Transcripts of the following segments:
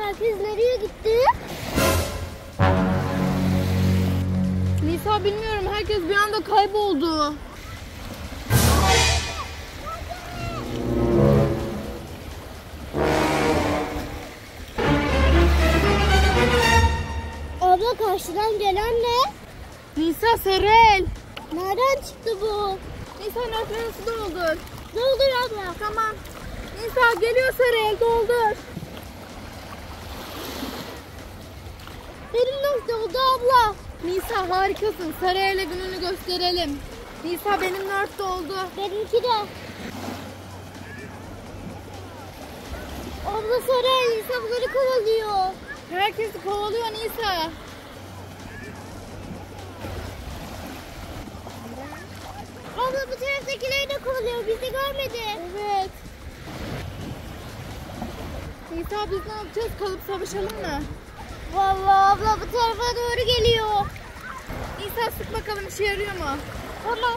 Herkes nereye gitti? Nisa bilmiyorum, herkes bir anda kayboldu. Abla karşıdan gelen ne? Nisa, Serel. Nereden çıktı bu? Nisa, nötrünüzü doldur. Doldur abla. Tamam. Nisa geliyor, Serel doldur. Benim nokta oldu abla. Nisa harikasın. Serel'e gününü gösterelim. Nisa benim nört doldu. Benimki de. Abla sarı Nisa bunları kovalıyor. Herkesi kovalıyor Nisa. Abla bu taraftakileri de kovalıyor. Bizi görmedi. Evet. Nisa biz ne yapacağız? Kalıp savaşalım mı? Vallahi abla bu tarafa doğru geliyor. Nisa sık bakalım, işe yarıyor mu? Tamam.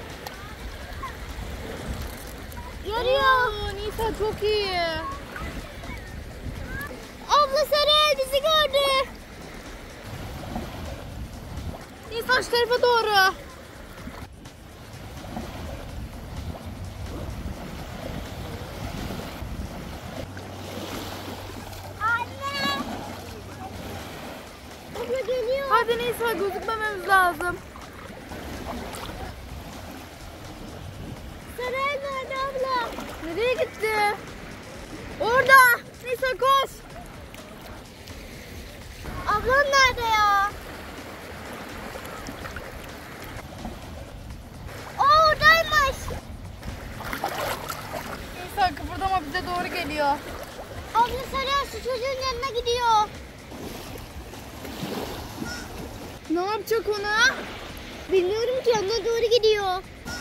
Yarıyor. Oo, Nisa çok iyi. Abla sarı bizi gördü. Nisa şu tarafa doğru. Anne. Abla geliyor. Hadi Nisa, gözükmememiz lazım. Sarı nerede abla? Nereye gitti? Orada. Nisa koş. Ablam nerede ya? O oradaymış. Nisa kıpırdama, bize doğru geliyor. Abla sarı şu çocuğun yanına gidiyor. Ne yapacak ona? Bilmiyorum ki yanına doğru gidiyor.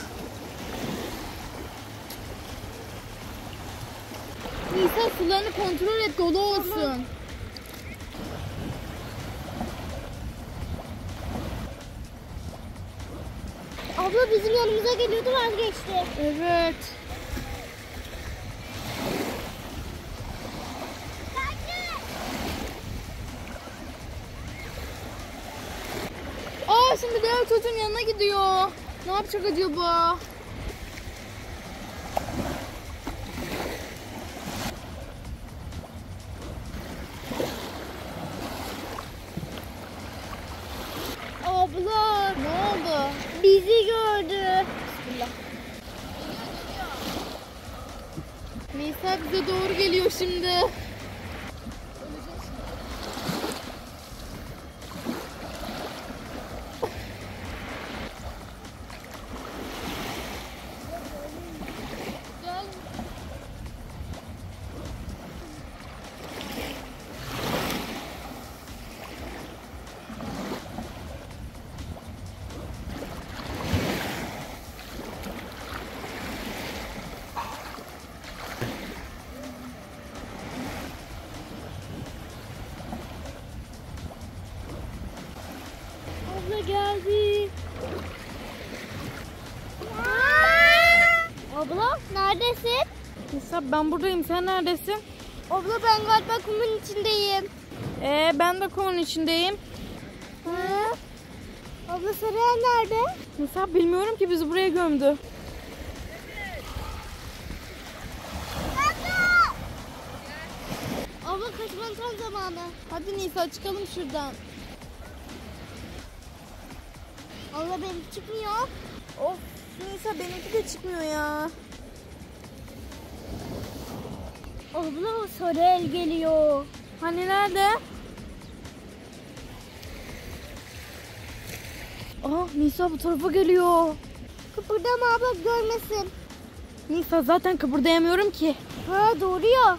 Nisa sularını kontrol et, dolu olsun. Tamam. Abla bizim yanımıza geliyordu, vazgeçti. Evet. Aa, şimdi diğer çocuğun yanına gidiyor. Ne yapacak acaba? Abla Ne oldu? bizi gördü. Bismillah. Nisa bize doğru geliyor şimdi. Gel. Abla geldi. Abla neredesin? Nisa ben buradayım, sen neredesin? Abla ben galiba kumun içindeyim. Ben de konunun içindeyim. Hı? Abla Sarıel nerede? Nisa bilmiyorum ki, bizi buraya gömdü. Abla kaçmanın tam zamanı. Hadi Nisa çıkalım şuradan. Abla benim çıkmıyor. Of Nisa, benimki de çıkmıyor ya. Abla Sarıel geliyor. Hani nerede? Aa, Nisa bu tarafa geliyor. Kıpırdama abla görmesin. Nisa zaten kıpırdayamıyorum ki. Ha doğru ya.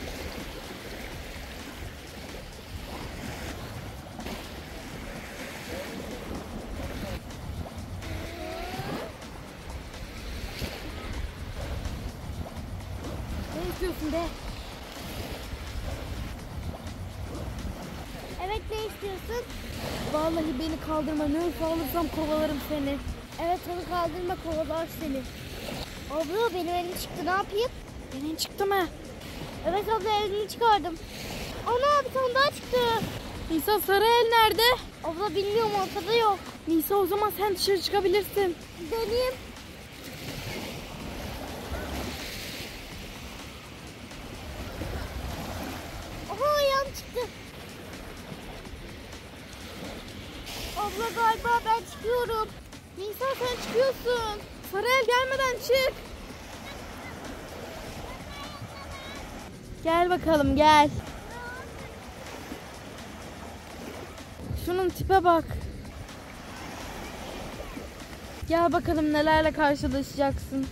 Ne istiyorsun de? Evet ne istiyorsun? Vallahi beni kaldırma. Ne olursa alırsam kovalarım seni. Evet onu kaldırma kovalar seni. Abla benim elim çıktı ne yapayım? Senin çıktı mı? Evet abla elini çıkardım. Ana bir tane daha çıktı. Nisa Sarıel nerede? Abla bilmiyorum, ortada yok. Nisa o zaman sen dışarı çıkabilirsin. Deneyim. Aha, ayağım çıktı. Abla galiba ben çıkıyorum. Nisa sen çıkıyorsun. Sarıel gelmeden çık. Gel bakalım gel. Şunun tipe bak. Gel bakalım nelerle karşılaşacaksın.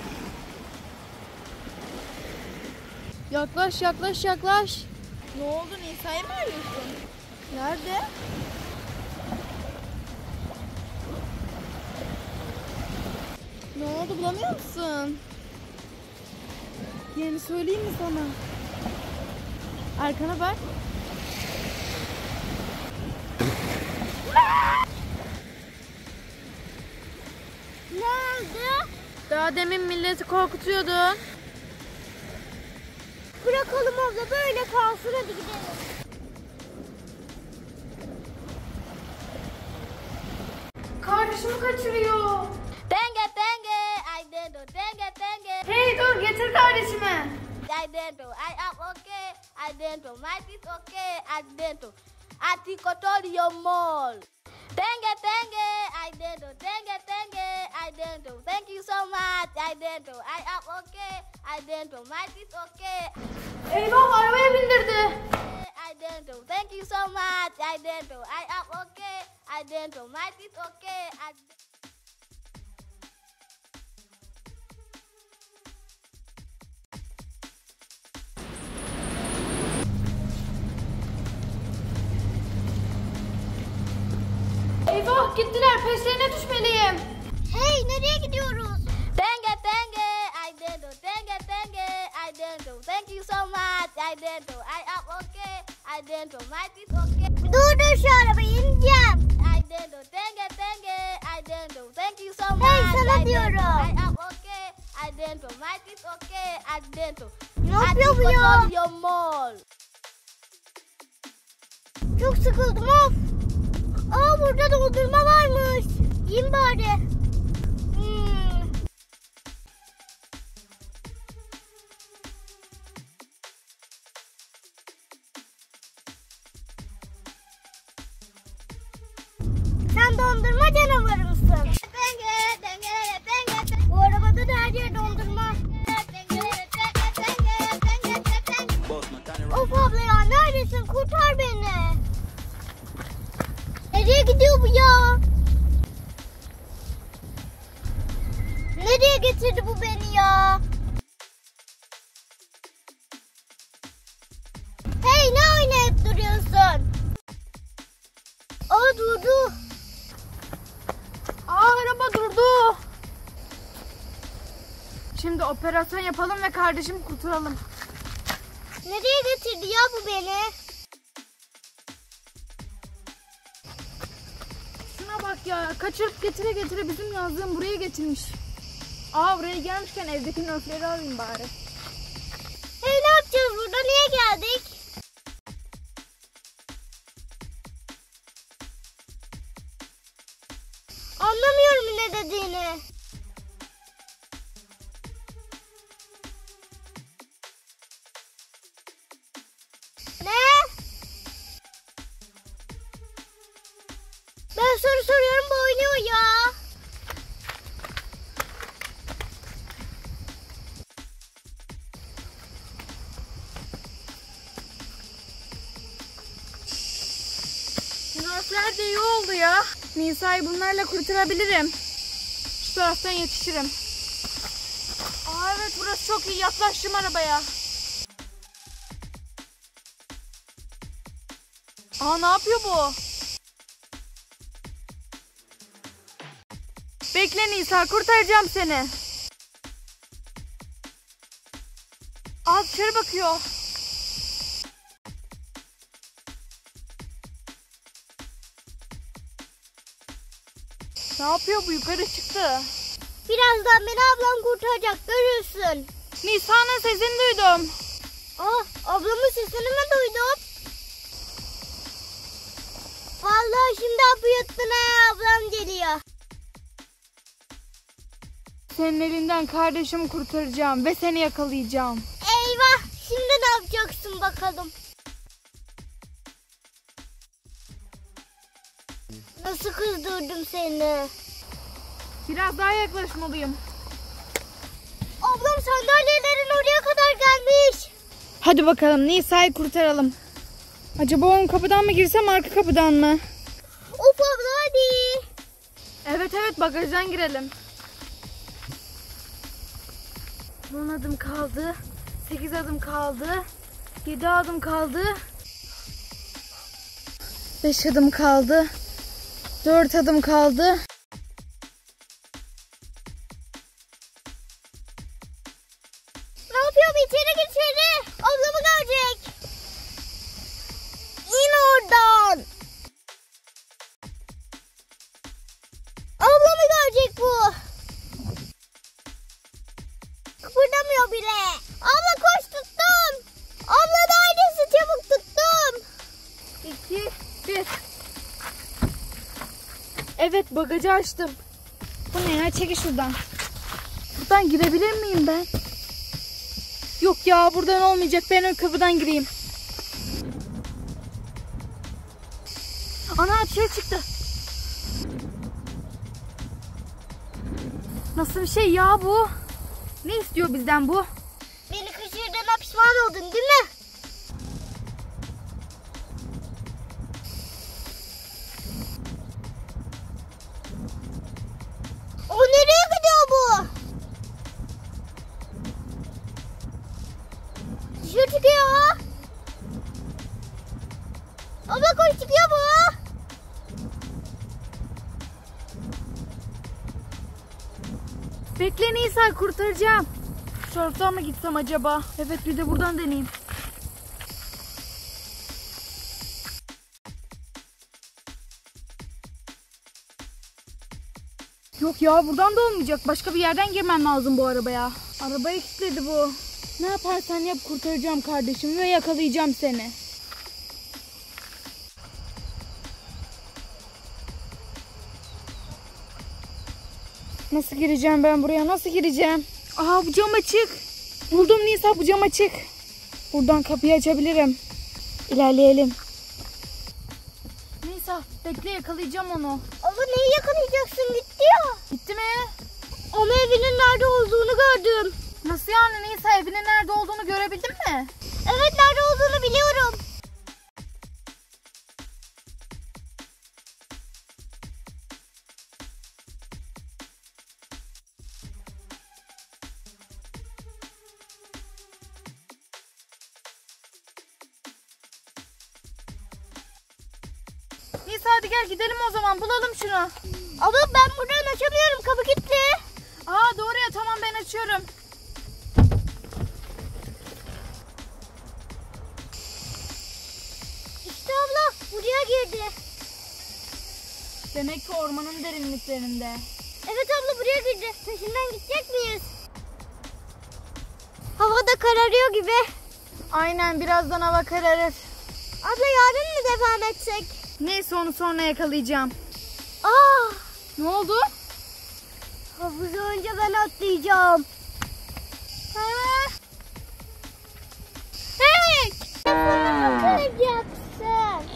Yaklaş yaklaş yaklaş. Ne oldu, Nisa'yı mı arıyorsun? Nerede? Ne oldu, bulamıyor musun? Yerini söyleyeyim mi sana? Arkana bak. Ne oldu? Daha demin milleti korkutuyordun. Bırakalım abla, böyle kalsın, hadi gidelim. Kardeşimi kaçırıyor. Tenge tenge, ay dentro, tenge tenge. Hey dur, getir kardeşimi. Ay dentro, ay up okay, ay dentro, my teeth okay, ay dentro. Aticotorio mall. Tenge tenge, ay dentro, tenge tenge, ay dentro. Thank you so much, ay dentro, ay up okay, ay dentro, my teeth okay. Eyvah, arabaya bindirdi. Ay dentro, thank you so much, ay dentro, ay up okay, ay dentro, my teeth okay. Eyvah, gittiler, peşlerine düşmeliyim. Hey, nereye gidiyoruz? Tenge tenge, ay dentro, tenge tenge, ay dentro. Thank you so much, ay dentro, ay up okay, ay dentro, my teeth okay. Dur şu arabayı, ineceğim. Ay dentro, tenge tenge, ay dentro. Thank you so much. Hey, sana diyorum. Ay up okay, ay dentro, my teeth okay, ay dentro. Ne yapıyor bu ya? Mall. Çok sıkıldım, of. Aa, burada dondurma varmış. Yiyeyim bari. Sen dondurma canavarı mısın? Bu arabada da her yer dondurma. Of abla ya, neredesin? Kurtar beni. Nereye gidiyor bu ya? Nereye getirdi bu beni ya? Hey, ne oynayıp duruyorsun? Aa, durdu. Aa, araba durdu. Şimdi operasyon yapalım ve kardeşimi kurtaralım. Nereye getirdi ya bu beni? Şuna bak ya, kaçırıp getire getire bizim yazdığım buraya getirmiş. Aa, buraya gelmişken evdeki nöfleri alayım bari. Hey, ne yapacağız burada? Niye geldik? Anlamıyorum ne dediğini. Ne? Ben soru soruyorum, bu oynuyor ya. Nöfler de iyi oldu ya. Nisa'yı bunlarla kurtarabilirim. Şu taraftan yetişirim. Aa, evet, burası çok iyi. Yaklaştım arabaya. Aa, ne yapıyor bu? Bekle Nisa, kurtaracağım seni. Aa, dışarı bakıyor. Ne yapıyor bu? Yukarı çıktı. Birazdan beni ablam kurtaracak, görürsün. Nisa'nın sesini duydum. Ah, ablamın sesini mi duydun? Başımdan bu yuttuna ablam geliyor. Senin elinden kardeşimi kurtaracağım ve seni yakalayacağım. Eyvah! Şimdi ne yapacaksın bakalım? Nasıl kızdırdım seni? Biraz daha yaklaşmalıyım. Ablam sandalyelerin oraya kadar gelmiş. Hadi bakalım Nisa'yı kurtaralım. Acaba ön kapıdan mı girsem arka kapıdan mı? Of abla hadi. Evet bagajdan girelim. 10 adım kaldı. 8 adım kaldı. 7 adım kaldı. 5 adım kaldı. 4 adım kaldı. Ne yapıyorum? İçeri gir içeri. Ablamı görecek. İn oradan. Ablamı görecek bu. Kıpırdamıyor bile. Abla koş tuttum. Abla neredesin? Çabuk tuttum. 2, 1. Evet bagajı açtım. Bu ne ya? Çekil şuradan. Buradan girebilir miyim ben? Yok ya buradan olmayacak. Ben ön kapıdan gireyim. Ana bir şey çıktı. Nasıl bir şey ya bu? Ne istiyor bizden bu? Beni kaçırdığına pişman oldun değil mi? O nereye gidiyor bu? Dışarı çıkıyor. Abla koş çıkıyor bu. Bekle Nisa kurtaracağım. Şu taraftan mı gitsem acaba? Evet bir de buradan deneyeyim. Yok ya buradan da olmayacak. Başka bir yerden girmem lazım bu arabaya. Arabayı kilitledi bu. Ne yaparsan yap kurtaracağım kardeşimi ve yakalayacağım seni. Nasıl gireceğim ben buraya? Nasıl gireceğim? Aha bu cam açık. Buldum Nisa bu cam açık. Buradan kapıyı açabilirim. İlerleyelim. Nisa bekle yakalayacağım onu. Abla neyi yakalayacaksın? Gitti ya. Gitti mi? Ama evinin nerede olduğunu gördüm. Nasıl yani Nisa evinin nerede olduğunu görebildin mi? Evet nerede olduğunu biliyorum. Nisa hadi gel gidelim o zaman bulalım şunu. Abla ben buradan açamıyorum. Kapı kilitli. Aa doğru ya tamam ben açıyorum. İşte abla buraya girdi. Demek ki ormanın derinliklerinde. Evet abla buraya girdi. Peşinden gidecek miyiz? Hava da kararıyor gibi. Aynen birazdan hava kararır. Abla yarın mı devam etsek? Neyse onu sonra yakalayacağım. Aa, Ne oldu? havuza önce ben atlayacağım. Ha? Hey! Telefonumu kıracaksın.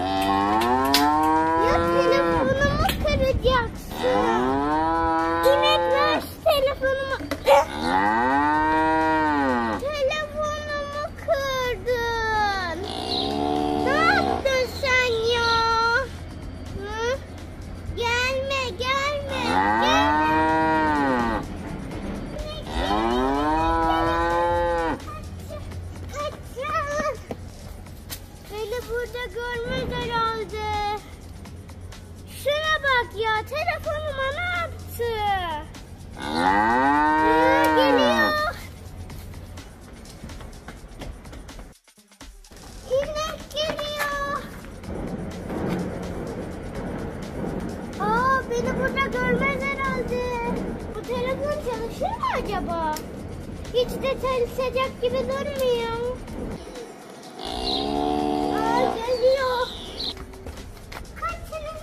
Ya telefonumu kıracaksın. İnek ver şu telefonumu. Telefonumu kırdın. Ne yaptın sen ya? Hı? Gelme gelme. Gelme. Kaçın. Beni burada görmez herhalde. Şuna bak ya, telefonuma ne yaptı? Geliyor. İnek geliyor. Aa, beni burada görmez herhalde. Bu telefon çalışır mı acaba? Hiç de çalışacak gibi durmuyor. Aa, geliyor. Kaçın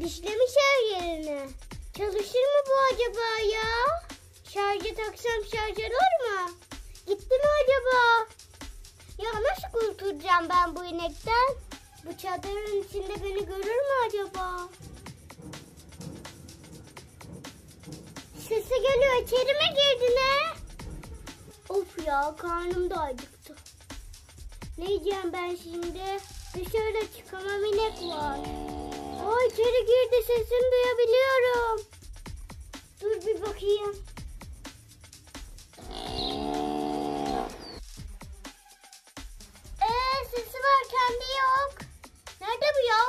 Dişlemiş her yerini. Çalışır mı bu acaba ya? Şarja taksam şarj olur mu? Gitti mi acaba? Ya nasıl kurtulacağım ben bu inekten? Bu çadırın içinde beni görür mü acaba? Sesi geliyor. İçeri mi girdi ne? Of ya, karnım da acıktı. Ne yiyeceğim ben şimdi? Dışarıda çıkamam, inek var. Aa, içeri girdi, sesini duyabiliyorum. Dur bir bakayım. Sesi var, kendi yok. Nerede bu ya?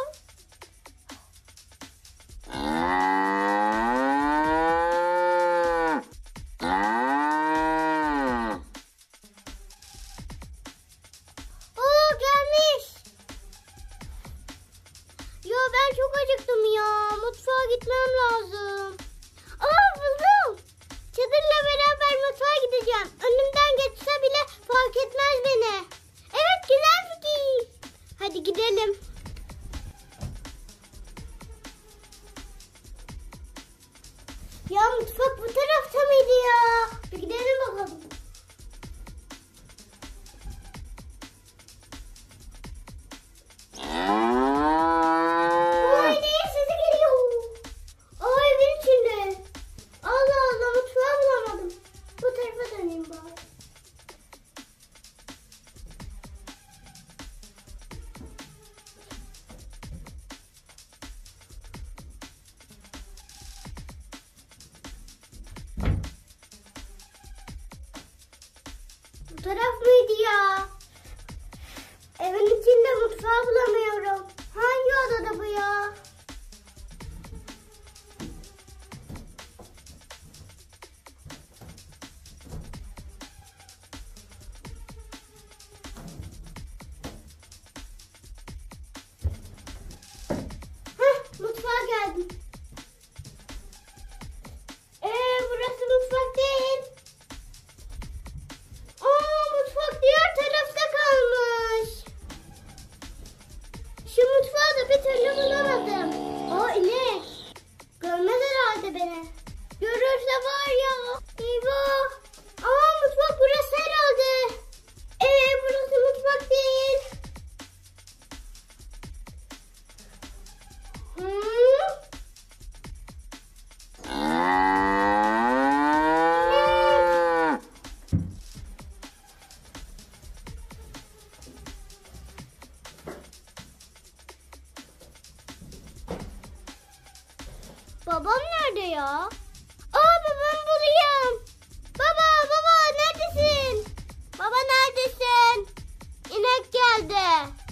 Oo, gelmiş. Ya ben çok acıktım ya. Mutfağa gitmem lazım. Aa, buldum. Çadırla beraber mutfağa gideceğim. Önümden geçse bile fark etmez beni. Evet, güzel fikir. Hadi gidelim. Ya mutfak bu tarafta mıydı ya? Bir gidelim bakalım. Vay, neye sesi geliyor? Aa, evin içinde. Allah Allah, mutfağı bulamadım. Bu tarafa döneyim bari. Bu taraf mıydı ya? Evin içinde mutfağı bulamıyorum. Hangi odada bu ya? Heh, mutfağa geldim. Burası mutfak değil. Mutfak diğer tarafta kalmış. Şu mutfağı da bir türlü bulamadım. İnek. Görmez herhalde beni. Görürse var ya. Eyvah. Mutfak burası herhalde. Burası mutfak değil. Babam nerede ya? Babam bulayım. Baba neredesin? Baba neredesin? İnek geldi.